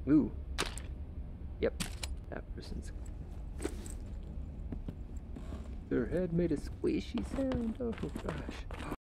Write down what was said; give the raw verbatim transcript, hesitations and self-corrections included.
Ooh. Yep. That person's... Their head made a squishy sound. Oh gosh.